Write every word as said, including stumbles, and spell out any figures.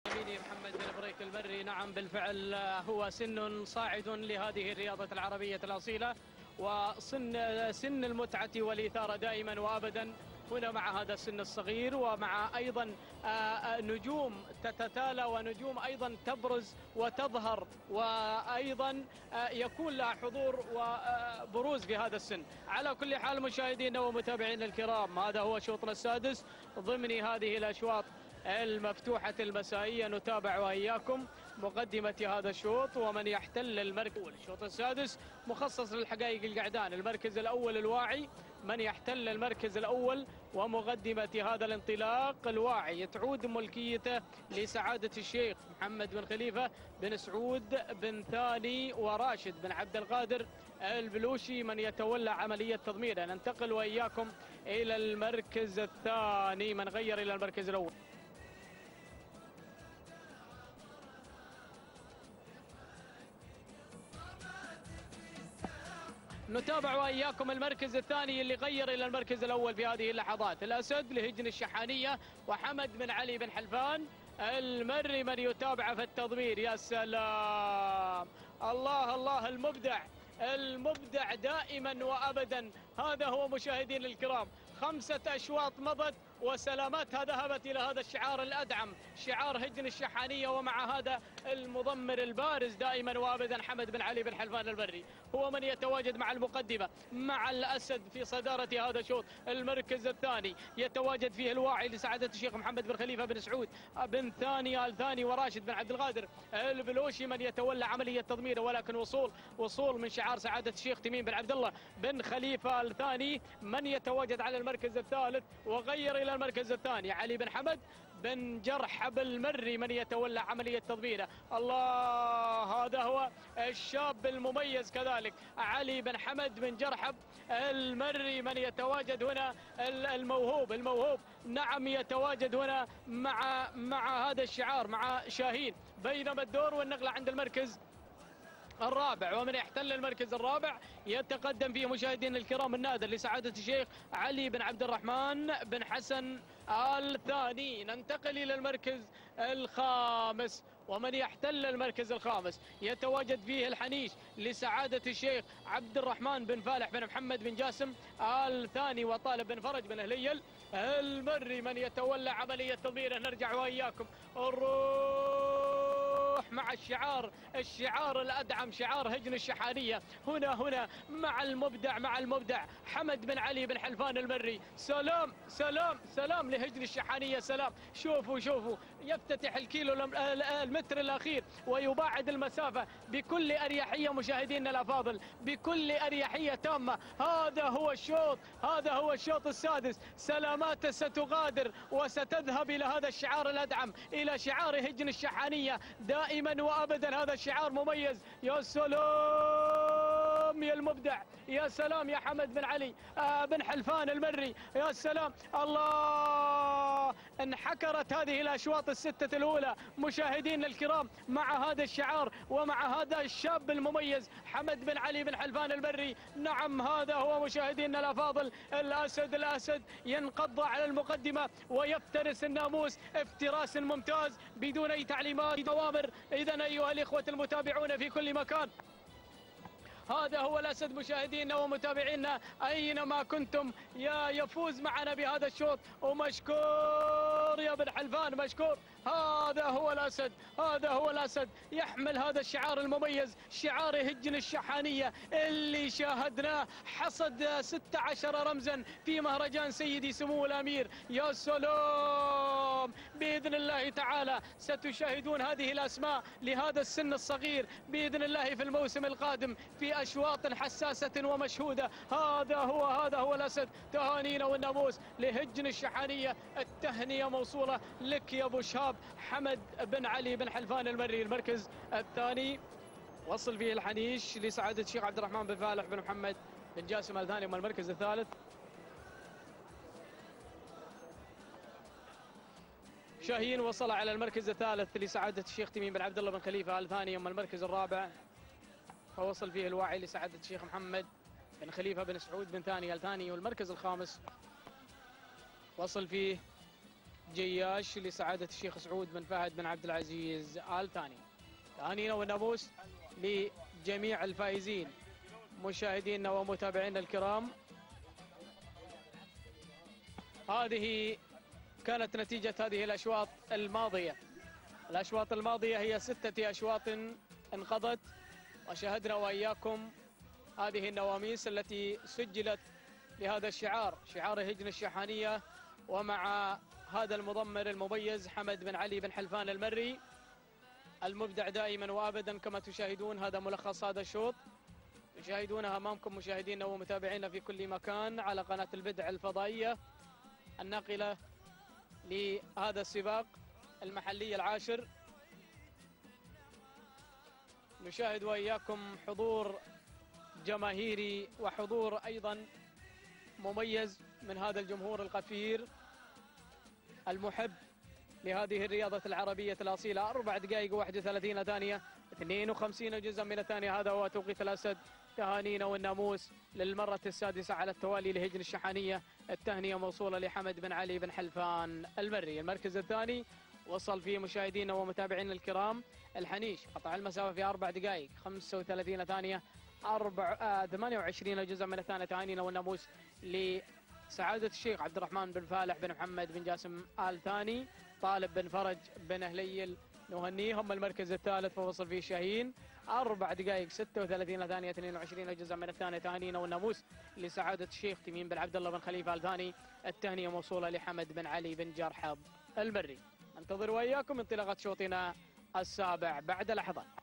زميلي محمد بن بريك المري. نعم بالفعل هو سن صاعد لهذه الرياضة العربية الأصيلة، وسن سن المتعة والإثارة دائما وأبدا هنا مع هذا السن الصغير، ومع أيضا نجوم تتتالى ونجوم أيضا تبرز وتظهر، وأيضا يكون لها حضور وبروز في هذا السن. على كل حال مشاهدينا ومتابعينا الكرام، هذا هو شوطنا السادس ضمن هذه الأشواط المفتوحة المسائية. نتابع وإياكم مقدمة هذا الشوط ومن يحتل المركز. الشوط السادس مخصص للحقائق القعدان. المركز الأول الواعي، من يحتل المركز الأول ومقدمة هذا الانطلاق الواعي تعود ملكيته لسعادة الشيخ محمد بن خليفة بن سعود بن ثاني وراشد بن عبد القادر البلوشي من يتولى عملية تضميره. ننتقل وإياكم إلى المركز الثاني، من غير إلى المركز الأول. نتابع وإياكم المركز الثاني اللي غير إلى المركز الأول في هذه اللحظات. الأسد لهجن الشحانية وحمد بن علي بن حلفان المري من يتابع في التضمير. يا سلام، الله الله، المبدع المبدع دائما وأبدا. هذا هو مشاهدين الكرام، خمسة أشواط مضت وسلاماتها ذهبت إلى هذا الشعار الأدعم، شعار هجن الشحانية، ومع هذا المضمر البارز دائما وأبدا حمد بن علي بن حلفان المري هو من يتواجد مع المقدمة مع الأسد في صدارة هذا الشوط. المركز الثاني يتواجد فيه الواعي لسعادة الشيخ محمد بن خليفة بن سعود بن ثاني آل ثاني وراشد بن عبد القادر البلوشي من يتولى عملية تضميره، ولكن وصول وصول من شعار سعادة الشيخ تميم بن عبد الله بن خليفة آل ثاني من يتواجد على المركز الثالث وغير إلى المركز الثاني علي بن حمد بن جرحب المري من يتولى عملية تضميره. الله، هذا هو الشاب المميز كذلك علي بن حمد بن جرحب المري من يتواجد هنا، الموهوب الموهوب نعم يتواجد هنا مع مع هذا الشعار مع شاهين. بينما الدور والنقلة عند المركز الرابع، ومن يحتل المركز الرابع يتقدم فيه مشاهدين الكرام النادر لسعادة الشيخ علي بن عبد الرحمن بن حسن آل ثاني. ننتقل إلى المركز الخامس، ومن يحتل المركز الخامس يتواجد فيه الحنيش لسعادة الشيخ عبد الرحمن بن فالح بن محمد بن جاسم آل ثاني وطالب بن فرج بن هليل المري من يتولى عملية تضميره. نرجع وإياكم الروح مع الشعار الشعار الأدعم، شعار هجن الشحانية هنا هنا مع المبدع مع المبدع حمد بن علي بن حلفان المري. سلام سلام سلام لهجن الشحانية، سلام. شوفوا شوفوا يفتتح الكيلو المتر الأخير ويباعد المسافة بكل أريحية مشاهدينا الأفاضل، بكل أريحية تامة. هذا هو الشوط هذا هو الشوط السادس. سلامات ستغادر وستذهب إلى هذا الشعار الأدعم، إلى شعار هجن الشحانية دائما وأبدا. هذا الشعار مميز. يا سلام يا المبدع، يا سلام يا حمد بن علي آه بن حلفان المري، يا سلام. الله، انحكرت هذه الأشواط الستة الأولى مشاهدين الكرام مع هذا الشعار ومع هذا الشاب المميز حمد بن علي بن حلفان المري. نعم هذا هو مشاهدينا الأفاضل الأسد الأسد ينقض على المقدمة ويفترس الناموس افتراس ممتاز بدون أي تعليمات أوامر. إذن أيها الإخوة المتابعون في كل مكان، هذا هو الأسد مشاهدينا ومتابعينا أينما كنتم، يا يفوز معنا بهذا الشوط. ومشكور يا بن حلفان، مشكور. هذا هو الأسد هذا هو الأسد يحمل هذا الشعار المميز، شعار هجن الشحانية اللي شاهدناه حصد ستة عشر رمزا في مهرجان سيدي سمو الأمير. يا سلام، بإذن الله تعالى ستشاهدون هذه الأسماء لهذا السن الصغير بإذن الله في الموسم القادم في أشواط حساسة ومشهودة. هذا هو هذا هو الأسد. تهانينا والناموس لهجن الشحانية، التهنئة موصولة لك يا أبو شهاب حمد بن علي بن حلفان المري. المركز الثاني وصل فيه الحنيش لسعادة الشيخ عبد الرحمن بن فالح بن محمد بن جاسم آل ثاني. والمركز الثالث شاهين وصل على المركز الثالث لسعادة الشيخ تميم بن عبد الله بن خليفة آل ثاني. أما المركز الرابع فوصل فيه الواعي لسعادة الشيخ محمد بن خليفة بن سعود بن ثاني آل ثاني. والمركز الخامس وصل فيه جياش لسعادة الشيخ سعود بن فهد بن عبد العزيز آل ثاني. تهانينا والناموس لجميع الفائزين مشاهدينا ومتابعينا الكرام. هذه كانت نتيجة هذه الأشواط الماضية. الأشواط الماضية هي ستة أشواط انقضت، وشاهدنا وإياكم هذه النواميس التي سجلت لهذا الشعار، شعار هجن الشحانية، ومع هذا المضمر المميز حمد بن علي بن حلفان المري المبدع دائما وابدا. كما تشاهدون هذا ملخص هذا الشوط، تشاهدونها امامكم مشاهدينا ومتابعينا في كل مكان على قناة البدع الفضائية الناقلة لهذا السباق المحلي العاشر. نشاهد وإياكم حضور جماهيري وحضور أيضا مميز من هذا الجمهور الغفير المحب لهذه الرياضة العربية الأصيلة. أربع دقائق وواحد وثلاثين ثانية، اثنين وخمسين جزءا من الثانية. هذا هو توقيت الأسد. تهانينا والناموس للمرة السادسة على التوالي لهجن الشحانية. التهنئة موصولة لحمد بن علي بن حلفان المري. المركز الثاني وصل فيه مشاهدينا ومتابعينا الكرام الحنيش، قطع المسافة في أربع دقائق خمسة وثلاثين ثانية، أربع آه ثمانية وعشرين جزءا من الثانية. تهانينا والناموس لسعادة الشيخ عبد الرحمن بن فالح بن محمد بن جاسم آل ثاني، طالب بن فرج بن هليل نهنيهم. المركز الثالث فوصل فيه شاهين، أربع دقائق ستة وثلاثين ثانية، اثنين وعشرين جزءا من الثانية. تهانينا والناموس لسعادة الشيخ تميم بن عبد الله بن خليفة آل ثاني. التهنئة موصولة لحمد بن علي بن جرحض المري. ننتظر وإياكم انطلاقة شوطنا السابع بعد لحظات.